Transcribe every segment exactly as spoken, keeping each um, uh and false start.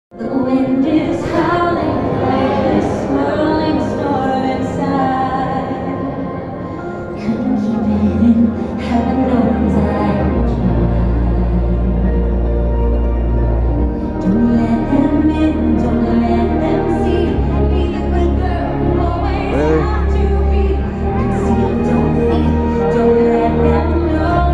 The wind is howling like this swirling storm inside. Couldn't keep it in, heaven knows I tried. Don't let them in, don't let them see. Be the good girl you always have to be. Conceal, don't think, don't let them know.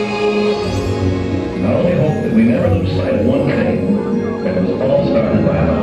We never lose sight of one thing, that it was all started by